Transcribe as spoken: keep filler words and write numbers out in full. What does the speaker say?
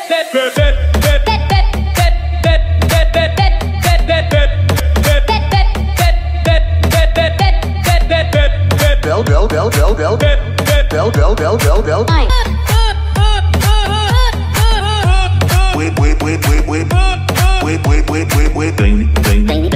Bell, bell, bell, bell, bell, bell, bell, bell, bell, bell. Wait, wait, wait, wait, wait, wait, wait, wait, wait, wait.